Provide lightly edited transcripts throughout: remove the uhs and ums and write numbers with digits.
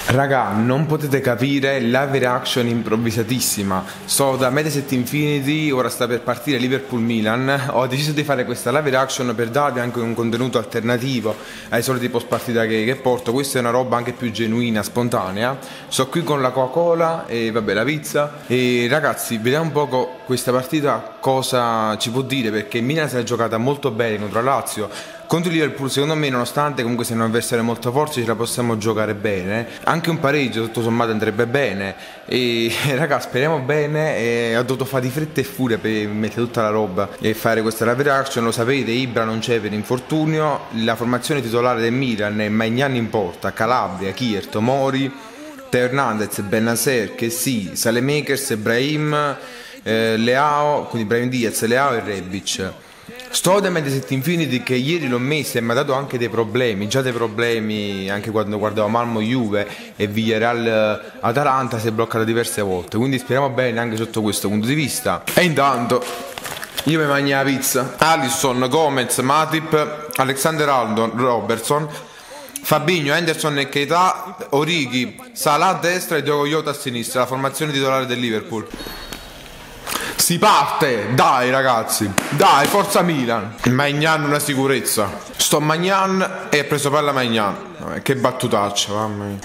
Raga, non potete capire live reaction improvvisatissima. Sto da Mediaset Infinity, ora sta per partire Liverpool-Milan. Ho deciso di fare questa live reaction per darvi anche un contenuto alternativo ai soliti post partita che porto. Questa è una roba anche più genuina, spontanea. Sto qui con la Coca-Cola e vabbè la pizza. E ragazzi, vediamo un poco questa partita cosa ci può dire, perché il Milan si è giocata molto bene contro la Lazio. Contro il Liverpool secondo me, nonostante comunque sia un avversario molto forte, ce la possiamo giocare bene. Anche un pareggio tutto sommato andrebbe bene. E raga, speriamo bene. E ho dovuto fare di fretta e furia per mettere tutta la roba e fare questa live reaction. Lo sapete, Ibra non c'è per infortunio. La formazione titolare del Milan è Maignan in porta, Calabria, Kier, Tomori, Teo Hernandez, Bennacer, Kessie, Saelemaekers, Brahim, Leao, quindi Brahim Diaz, Leao e Rebic. Sto da Mediaset Infinity che ieri l'ho messo e mi ha dato anche dei problemi, già dei problemi anche quando guardavo Malmo Juve e Villarreal Atalanta, si è bloccata diverse volte, quindi speriamo bene anche sotto questo punto di vista. E intanto io mi mangio la pizza. Alisson, Gomez, Matip, Alexander-Arnold, Robertson, Fabinho, Henderson e Keita, Origi, Salah a destra e Diogo Jota a sinistra, la formazione titolare del Liverpool. Si parte, dai ragazzi, dai, forza Milan. Maignan una sicurezza. Sto Maignan e ha preso palla Maignan. Che battutaccia, mamma mia.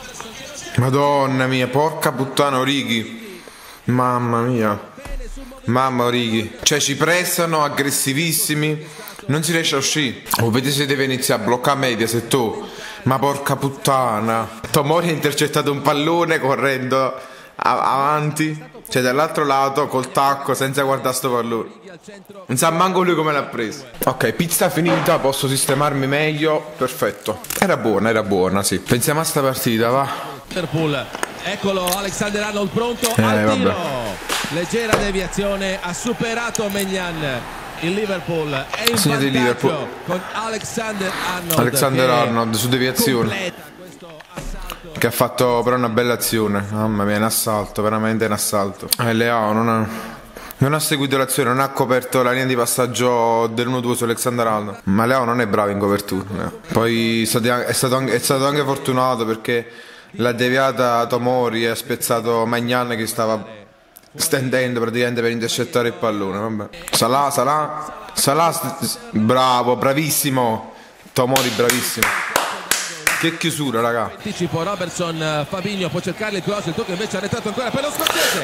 Madonna mia, porca puttana Origi. Mamma mia. Mamma Origi. Cioè ci pressano, aggressivissimi. Non si riesce a uscire. O vedete se deve iniziare a bloccare Mediaset tu. Ma porca puttana. Tomori ha intercettato un pallone correndo avanti, cioè dall'altro lato col tacco senza guardare sto pallone. Non sa manco lui come l'ha preso. Ok, pizza finita, posso sistemarmi meglio. Perfetto. Era buona, sì. Pensiamo a sta partita, va. Liverpool. Eccolo Alexander-Arnold pronto al tiro. Leggera deviazione, ha superato Maignan. Il Liverpool è in vantaggio con Alexander-Arnold su deviazione, che ha fatto però una bella azione. Mamma mia, un assalto, veramente un assalto. Leao non ha seguito l'azione, non ha coperto la linea di passaggio dell'1-2 su Alexander-Arnold. Ma Leao non è bravo in copertura. Poi è stato anche fortunato perché l'ha deviata Tomori e ha spezzato Maignan che stava stendendo praticamente per intercettare il pallone. Vabbè. Salah, bravo, bravissimo. Tomori, bravissimo. Che chiusura, raga. Anticipo Robertson, Fabinho può cercare il cross, il tocco invece ha arretrato ancora per lo scozzese.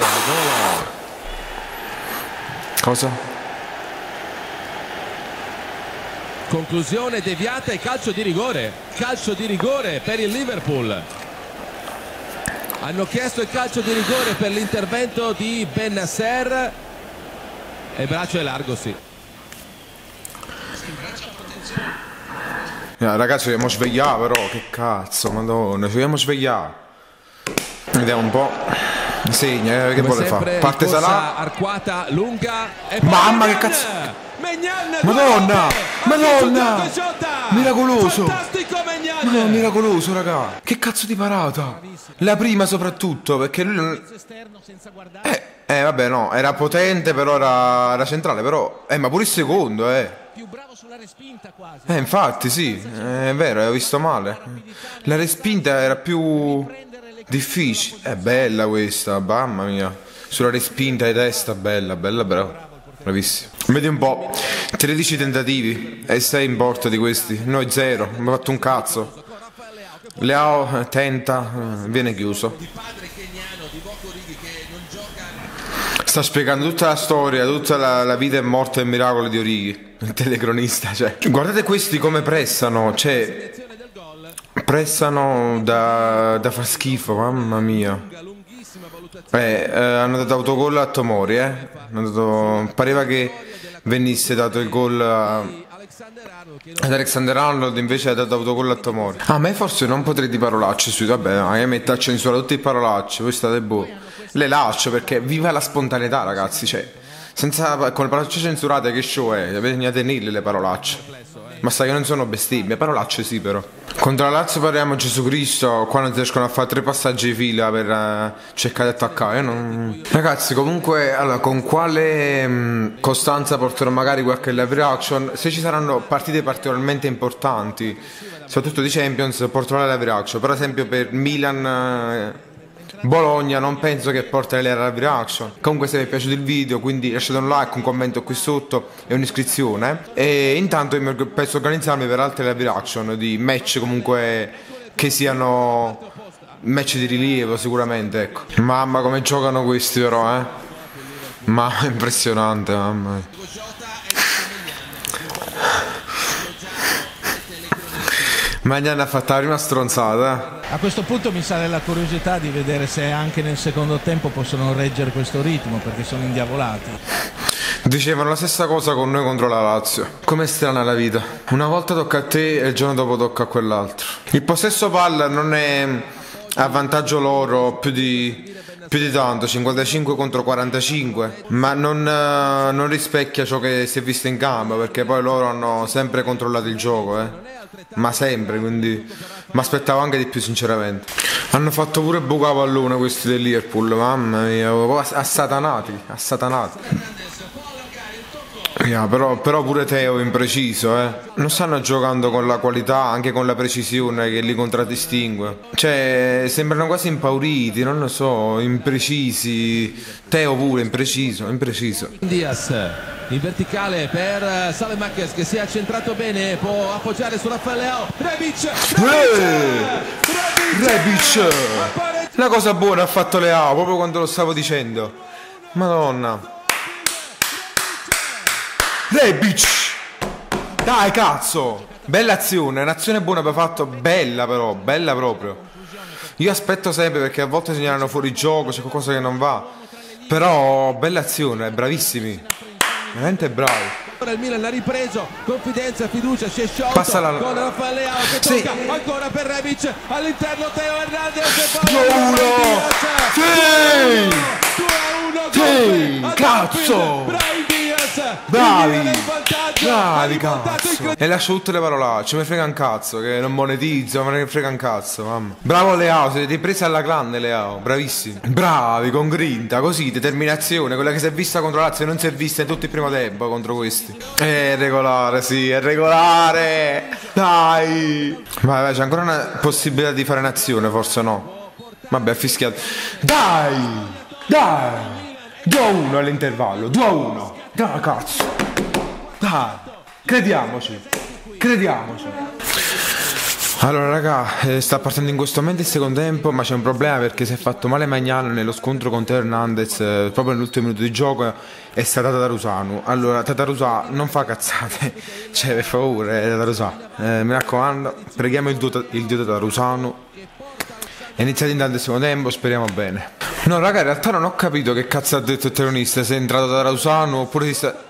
Cosa? Conclusione deviata e calcio di rigore. Calcio di rigore per il Liverpool. Hanno chiesto il calcio di rigore per l'intervento di Bennacer. E il braccio è largo, sì. Ragazzi, dobbiamo svegliare però, che cazzo, madonna, ci dobbiamo svegliare. Vediamo un po'. Segna, che vuole fare? Parte Salah. Arcuata lunga e mamma che cazzo. Madonna! Madonna! Miracoloso! Fantastico Maignan! No, miracoloso, raga! Che cazzo di parata! La prima soprattutto, perché lui non... vabbè, no, era potente, però era centrale, però... ma pure il secondo, più bravo sulla respinta quasi. Infatti, sì, è vero, avevo visto male. La respinta era più difficile. È bella questa, mamma mia. Sulla respinta di testa, bella, bravo. Bravissimo. Vedi un po', 13 tentativi e 6 in porta di questi. Noi 0, abbiamo fatto un cazzo. Leao tenta, viene chiuso. Sta spiegando tutta la storia, tutta la vita e morte e miracolo di Origi, il telecronista, cioè. Guardate questi come pressano, cioè. Pressano da far schifo, mamma mia. Hanno dato autogol a Tomori, pareva che venisse dato il gol ad Alexander-Arnold, invece ha dato autogol a Tomori. A me forse non potrei di parolacce sui, vabbè, a me mette a censura tutte le parolacce, voi state buoni. Le lascio perché viva la spontaneità, ragazzi, cioè, senza, con le parolacce censurate che show è, bisogna tenerle le parolacce. Basta che non sono bestemmie, parolacce sì però. Contro la Lazio parliamo Gesù Cristo, qua non riescono a fare 3 passaggi di fila per cercare di attaccare. Ragazzi, comunque, allora, con quale costanza porterò magari qualche live reaction? Se ci saranno partite particolarmente importanti, soprattutto di Champions, porterò la live reaction. Per esempio per Milan Bologna non penso che porterà la live reaction. Comunque se vi è piaciuto il video, quindi lasciate un like, un commento qui sotto e un'iscrizione. E intanto io penso organizzarmi per altre live reaction di match comunque che siano match di rilievo sicuramente, ecco. Mamma come giocano questi però, ma è impressionante, mamma mia. Magnani ha fatto la prima stronzata. A questo punto mi sale la curiosità di vedere se anche nel secondo tempo possono reggere questo ritmo, perché sono indiavolati. Dicevano la stessa cosa con noi contro la Lazio. Com'è strana la vita. Una volta tocca a te e il giorno dopo tocca a quell'altro. Il possesso palla non è a vantaggio loro più di tanto, 55 contro 45, ma non rispecchia ciò che si è visto in campo, perché poi loro hanno sempre controllato il gioco, ma sempre, quindi mi aspettavo anche di più sinceramente. Hanno fatto pure buco a pallone questi del Liverpool, mamma mia, assatanati. Però pure Teo impreciso, non stanno giocando con la qualità, anche con la precisione che li contraddistingue. Cioè, sembrano quasi impauriti, non lo so, imprecisi. Teo pure impreciso. Diaz in verticale per Saelemaekers che si è accentrato bene, può appoggiare su Rafael Leao. Rebic! La cosa buona ha fatto Leao, proprio quando lo stavo dicendo. Madonna. Rebic! Dai cazzo! Bella azione, un'azione buona abbiamo fatto, bella però, bella proprio. Io aspetto sempre perché a volte segnalano fuori gioco, c'è qualcosa che non va. Però bella azione, bravissimi. Veramente bravi. Ora il Milan l'ha ripreso, confidenza, fiducia, si è sciolto. Passa con Rafael Leao che tocca ancora per Rebic, all'interno Teo Hernandez. 2-1! Sì! Cazzo! Bravi cazzo. E lascio tutte le parolacce, mi frega un cazzo, che non monetizzo, me ne frega un cazzo, mamma. Bravo Leao, siete ripresi alla grande Leao, bravissimi. Bravi, con grinta, così, determinazione, quella che si è vista contro Lazio e non si è vista in tutto il primo tempo contro questi. È regolare, sì, è regolare. Dai. Vai, c'è ancora una possibilità di fare un'azione, forse no. Vabbè, ha fischiato. Dai. 2-1 all'intervallo, 2-1. Dai cazzo. Dai. Crediamoci. Allora raga, sta partendo in questo momento il secondo tempo, ma c'è un problema perché si è fatto male Magnano nello scontro con Teo Hernandez, proprio nell'ultimo minuto di gioco è stata Tatarusanu. Allora Tatarusà non fa cazzate, cioè per favore Tatarusà, mi raccomando, preghiamo il dio Tatarusanu. È iniziato intanto il secondo tempo, speriamo bene. No raga, in realtà non ho capito che cazzo ha detto il teronista, se è entrato Tatarusanu oppure si sta...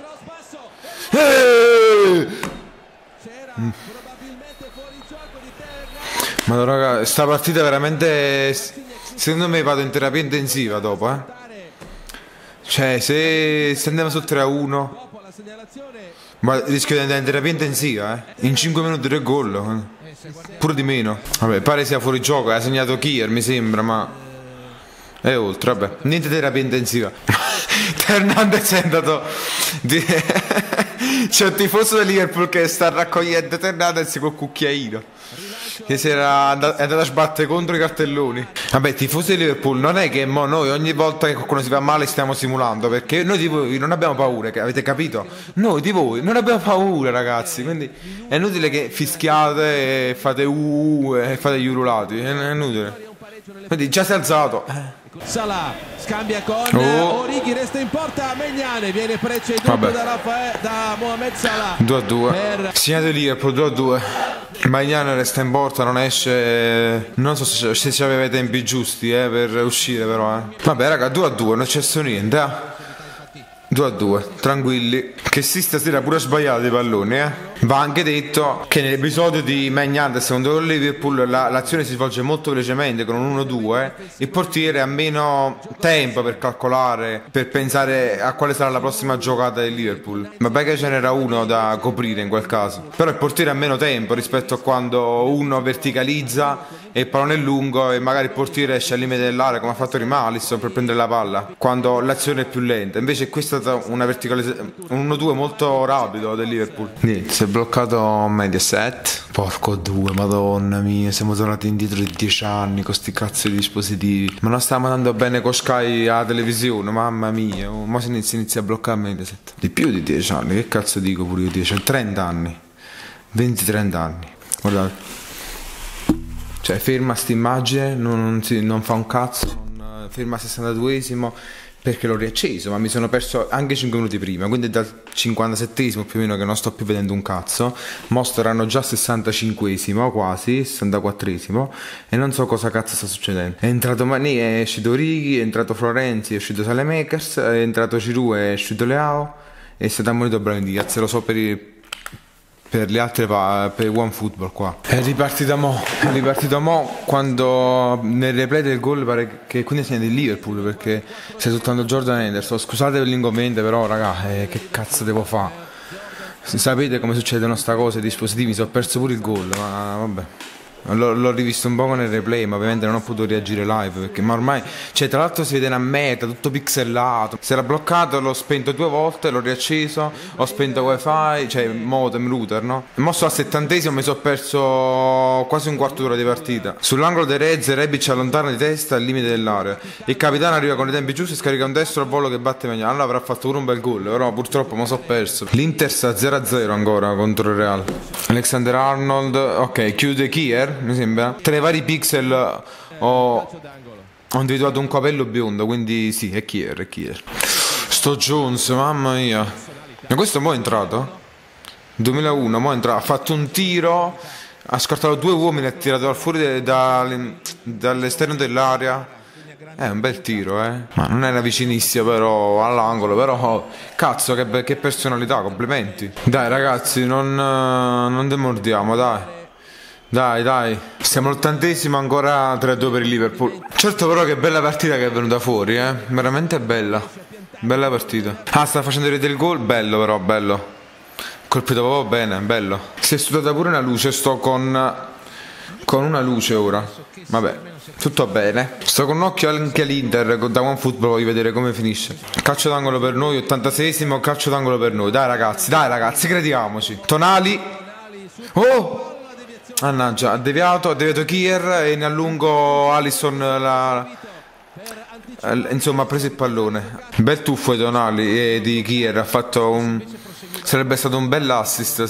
Ma raga, sta partita veramente, secondo me vado in terapia intensiva dopo, Cioè se andiamo su 3-1 ma rischio di andare in terapia intensiva, In 5 minuti 3 gol, pure di meno. Vabbè, pare sia fuori gioco, ha segnato Kier mi sembra, ma è oltre, vabbè, niente terapia intensiva. Hernandez è andato c'è un tifoso del Liverpool che sta raccogliendo Hernandez col cucchiaino, che è andato a sbattere contro i cartelloni. Vabbè, tifosi di Liverpool, non è che noi ogni volta che qualcuno si fa male stiamo simulando, perché noi di voi non abbiamo paura, avete capito? Noi di voi non abbiamo paura, ragazzi, quindi è inutile che fischiate e fate e fate gli urlati, è inutile. Quindi già si è alzato. Salah scambia con Origi, resta in porta Magnani, viene preceduto da Mohamed Salah. 2-2 segnato di Liverpool, 2-2. Magnani resta in porta, non esce. Non so se ci aveva i tempi giusti per uscire però. Vabbè raga, 2-2, non c'è niente, 2-2, tranquilli. Che sì, stasera pure sbagliato i palloni, Va anche detto che nell'episodio di Hernandez contro il Liverpool l'azione si svolge molto velocemente con un 1-2. Il portiere ha meno tempo per calcolare, per pensare a quale sarà la prossima giocata del Liverpool. Vabbè che ce n'era uno da coprire in quel caso, però il portiere ha meno tempo rispetto a quando uno verticalizza e il pallone è lungo e magari il portiere esce al limite dell'area come ha fatto Alisson per prendere la palla quando l'azione è più lenta. Invece questa è stata una verticalizzazione, un 1-2 molto rapido del Liverpool. Niente, bloccato Mediaset. Porco due, madonna mia, siamo tornati indietro di 10 anni con sti cazzo di dispositivi. Ma non stiamo andando bene con Sky alla televisione, mamma mia. Ma si inizia a bloccare Mediaset. Di più di 10 anni, che cazzo dico pure io 10? 30 anni. 20-30 anni. Guardate. Cioè ferma sta immagine, non fa un cazzo, ferma al 62esimo perché l'ho riacceso, ma mi sono perso anche 5 minuti prima, quindi dal 57esimo più o meno che non sto più vedendo un cazzo. Mo saranno già 65esimo quasi, 64esimo, e non so cosa cazzo sta succedendo. È entrato Mané, è uscito Righi, è entrato Florenzi, è uscito Salemakers, è entrato Giroud, è uscito Leao e è stato ammonito Brahim Diaz, lo so per le altre per OneFootball qua. È ripartita mo quando nel replay del gol pare che quindi sia del Liverpool, perché stai soltanto Jordan Henderson. Scusate per l'inconveniente, però raga, che cazzo devo fare? Sapete come succedono sta cosa, i dispositivi, mi ho perso pure il gol, ma vabbè. L'ho rivisto un po' nel replay, ma ovviamente non ho potuto reagire live perché ma ormai, cioè tra l'altro si vede una meta, tutto pixelato. Si era bloccato, l'ho spento 2 volte, l'ho riacceso, ho spento wifi, cioè modem, router, no? E mo sto al 70esimo, mi sono perso quasi un quarto d'ora di partita. Sull'angolo dei Reds, Rebic allontana di testa al limite dell'area. Il capitano arriva con i tempi giusti e scarica un destro al volo che batte meglio. Allora avrà fatto pure un bel gol, però purtroppo mi sono perso. L'Inter sta 0-0 ancora contro il Real. Alexander Arnold, ok, chiude Kier. Mi sembra. Tra i vari pixel ho individuato un capello biondo, quindi sì, è Kier. Sto Jones, mamma mia. Ma questo mo' è entrato? 2001, mo' è entrato, ha fatto un tiro, ha scartato 2 uomini, ha tirato fuori dall'esterno dell'area. È un bel tiro, ma non era vicinissimo però all'angolo, però cazzo che personalità, complimenti. Dai ragazzi, non demordiamo, dai, siamo all'80esimo, ancora 3-2 per il Liverpool. Certo però che bella partita che è venuta fuori, veramente bella partita. Sta facendo vedere il gol, bello però, bello. Colpito proprio bene, bello. Si è studiata pure una luce, sto con una luce ora. Vabbè, tutto bene. Sto con un occhio anche all'Inter, da OneFootball voglio vedere come finisce. Calcio d'angolo per noi, 86esimo, calcio d'angolo per noi. Dai ragazzi, crediamoci. Tonali. Oh! Mannaggia, ha deviato Kier e ne allungo Alisson insomma ha preso il pallone. Bel tuffo ai Tonali e di Kier, ha fatto sarebbe stato un bel assist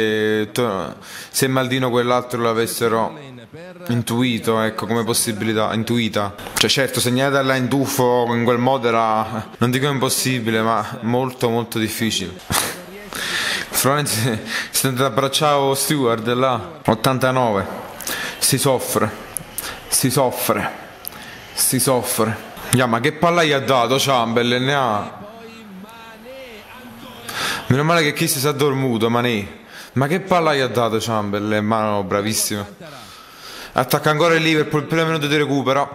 se Maldino quell'altro l'avessero intuito, ecco, come possibilità, intuita. Cioè certo, segnata là in tuffo in quel modo era, non dico impossibile, ma molto molto difficile. Florenzi si è andato ad abbracciare Stewart là, 89. Si soffre. Ma che palla gli ha dato Chamberlain? Meno male che chi si è dormuto, Mané. Ma che palla gli ha dato Chamberlain? Ma no, bravissimo. Attacca ancora il Liverpool, il primo minuto di recupero.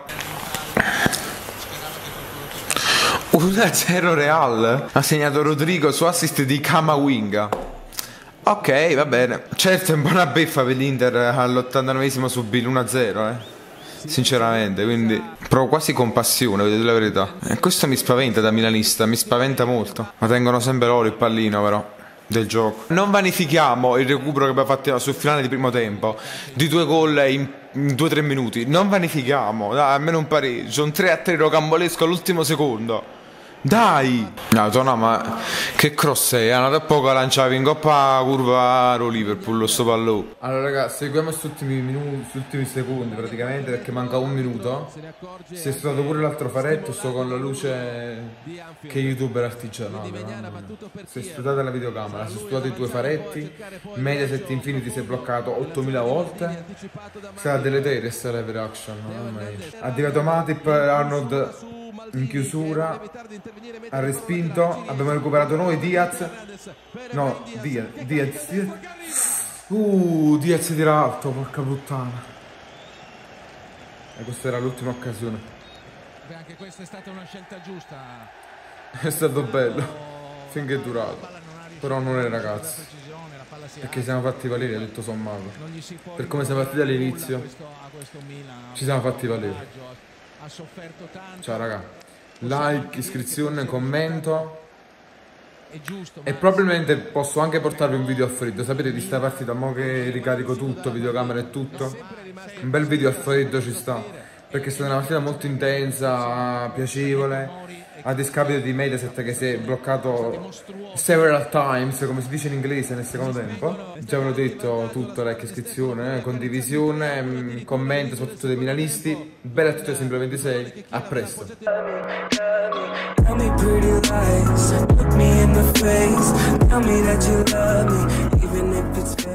1-0 Real. Ha segnato Rodrigo su assist di Camavinga. Ok, va bene. Certo è un po' una beffa per l'Inter all'89esimo subire 1-0, sinceramente, quindi provo quasi compassione, vedete la verità. E questo mi spaventa da milanista, mi spaventa molto. Ma tengono sempre loro il pallino però del gioco. Non vanifichiamo il recupero che abbiamo fatto sul finale di primo tempo di 2 gol in 2-3 minuti. Non vanifichiamo, dai, almeno un pareggio, un 3-3 rocambolesco all'ultimo secondo. Dai! No, ma che cross è? Una poco lanciavi in coppa curva lo Liverpool, sto pallone. Allora ragazzi, seguiamo questi ultimi minuti, questi ultimi secondi praticamente, perché manca un minuto. Si è stato pure l'altro faretto, sto con la luce che youtuber artigianale. Si è studiata la videocamera, si è studiato i 2 faretti. Mediaset Infinity si è bloccato 8000 volte. Sarà deleteria sta live reaction, ha tirato Matip, Arnold in chiusura, ha respinto, abbiamo recuperato noi Diaz tira alto, porca puttana, e questa era l'ultima occasione. Anche questa è stata una scelta giusta, è stato bello finché è durato, però non è ragazzi, perché siamo fatti valere tutto sommato, per come siamo partiti all'inizio ci siamo fatti valere. Ciao raga, like, iscrizione, commento è giusto. E probabilmente posso anche portarvi un video a freddo. Sapete di sta partita, mo che ricarico tutto, videocamera e tutto, un bel video a freddo ci sta, perché è stata una partita molto intensa, piacevole, a discapito di Mediaset che si è bloccato several times, come si dice in inglese, nel secondo tempo. Già ve l'ho detto tutto, like, iscrizione, condivisione, commento, soprattutto dei milanisti. Bella a tutti, sempre 26, a presto. Tell me pretty lies, look me in the face, tell me that you love me, even if it's